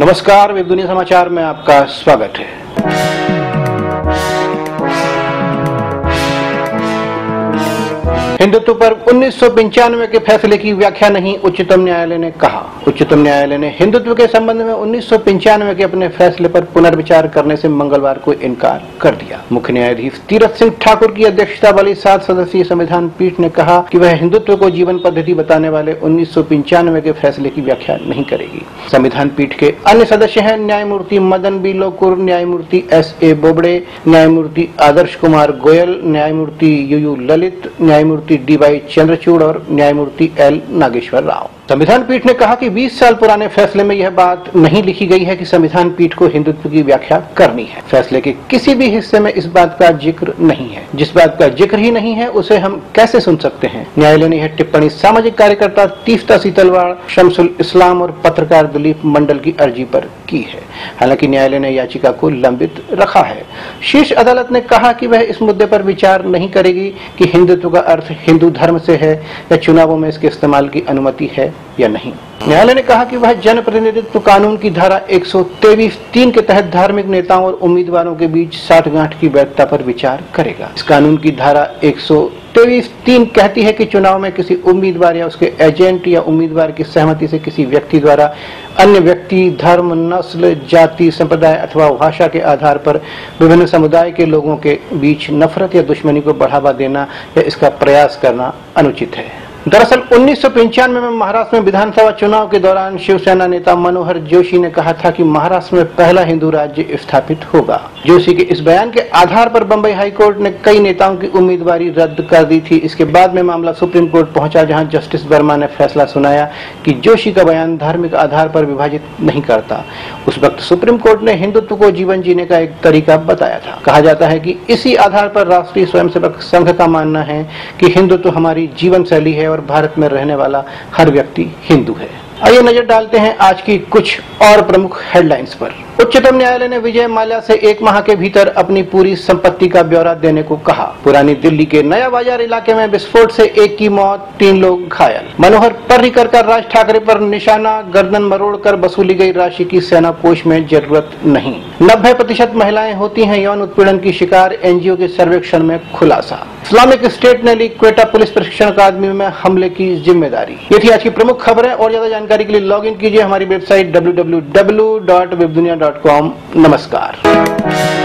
नमस्कार, वेब दुनिया समाचार में आपका स्वागत है। हिंदुत्व पर 1995 के फैसले की व्याख्या नहीं, उच्चतम न्यायालय ने कहा। उच्चतम न्यायालय ने हिंदुत्व के संबंध में 1995 के अपने फैसले पर पुनर्विचार करने से मंगलवार को इनकार कर दिया। मुख्य न्यायाधीश तीरथ सिंह ठाकुर की अध्यक्षता वाली 7 सदस्यीय संविधान पीठ ने कहा कि वह हिंदुत्व को जीवन पद्धति बताने वाले 1995 के फैसले की व्याख्या नहीं करेगी। संविधान पीठ के अन्य सदस्य हैं न्यायमूर्ति मदन बी लोकुर, न्यायमूर्ति S.A. बोबड़े, न्यायमूर्ति आदर्श कुमार गोयल, न्यायमूर्ति U.U. ललित, न्यायमूर्ति D.Y. चंद्रचूड़ और न्यायमूर्ति L. नागेश्वर राव। संविधान पीठ ने कहा कि 20 साल पुराने फैसले में यह बात नहीं लिखी गई है कि संविधान पीठ को हिंदुत्व की व्याख्या करनी है। फैसले के किसी भी हिस्से में इस बात का जिक्र नहीं है। जिस बात का जिक्र ही नहीं है उसे हम कैसे सुन सकते हैं। न्यायालय ने यह टिप्पणी सामाजिक कार्यकर्ता तीफ्ता सीतलवाड़, शमसुल इस्लाम और पत्रकार दिलीप मंडल की अर्जी पर की है। हालांकि न्यायालय ने याचिका को लंबित रखा है। शीर्ष अदालत ने कहा कि वह इस मुद्दे पर विचार नहीं करेगी कि हिंदुत्व का अर्थ हिंदू धर्म से है या चुनावों में इसके इस्तेमाल की अनुमति है या नहीं। न्यायालय ने कहा कि वह जन प्रतिनिधित्व कानून की धारा 123(3) के तहत धार्मिक नेताओं और उम्मीदवारों के बीच साठगांठ की वैधता पर विचार करेगा। इस कानून की धारा 123(3) कहती है कि चुनाव में किसी उम्मीदवार या उसके एजेंट या उम्मीदवार की सहमति से किसी व्यक्ति द्वारा अन्य व्यक्ति, धर्म, नस्ल, जाति, संप्रदाय अथवा भाषा के आधार पर विभिन्न समुदाय के लोगों के बीच नफरत या दुश्मनी को बढ़ावा देना या इसका प्रयास करना अनुचित है। दरअसल 1995 में महाराष्ट्र में विधानसभा चुनाव के दौरान शिवसेना नेता मनोहर जोशी ने कहा था कि महाराष्ट्र में पहला हिंदू राज्य स्थापित होगा। जोशी के इस बयान के आधार पर बंबई हाईकोर्ट ने कई नेताओं की उम्मीदवारी रद्द कर दी थी। इसके बाद में मामला सुप्रीम कोर्ट पहुंचा, जहां जस्टिस वर्मा ने फैसला सुनाया कि जोशी का बयान धार्मिक आधार पर विभाजित नहीं करता। उस वक्त सुप्रीम कोर्ट ने हिंदुत्व को जीवन जीने का एक तरीका बताया था। कहा जाता है कि इसी आधार पर राष्ट्रीय स्वयंसेवक संघ का मानना है कि हिंदुत्व हमारी जीवन शैली है और भारत में रहने वाला हर व्यक्ति हिंदू है। आइए नजर डालते हैं आज की कुछ और प्रमुख हेडलाइंस पर। उच्चतम न्यायालय ने विजय माल्या से 1 माह के भीतर अपनी पूरी संपत्ति का ब्यौरा देने को कहा। पुरानी दिल्ली के नया बाजार इलाके में विस्फोट से 1 की मौत, 3 लोग घायल। मनोहर पर्रिकर का राज ठाकरे पर निशाना, गर्दन मरोड़कर वसूली गई राशि की सेना कोष में जरूरत नहीं। 90% महिलाएं होती हैं यौन उत्पीड़न की शिकार, एनजीओ के सर्वेक्षण में खुलासा। इस्लामिक स्टेट ने ली क्वेटा पुलिस प्रशिक्षण अकादमी में हमले की जिम्मेदारी। ये थी आज की प्रमुख खबरें और ज्यादा जानकारी के लिए लॉग इन कीजिए हमारी वेबसाइट www.webdunia.com। नमस्कार।